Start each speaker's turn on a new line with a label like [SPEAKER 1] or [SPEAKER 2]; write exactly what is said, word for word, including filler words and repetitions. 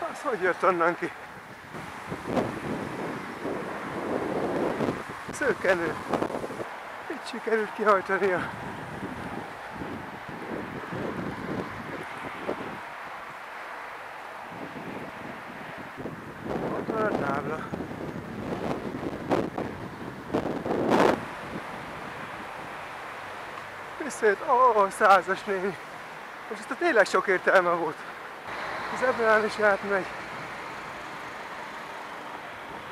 [SPEAKER 1] Az hogy jött onnan ki? Szőkenő. Itt sikerült kihajtania. Ott van a tábla. Visszajött, ó, oh, százas néni. Most ezt a tényleg sok értelme volt. Az ebben is átmegy.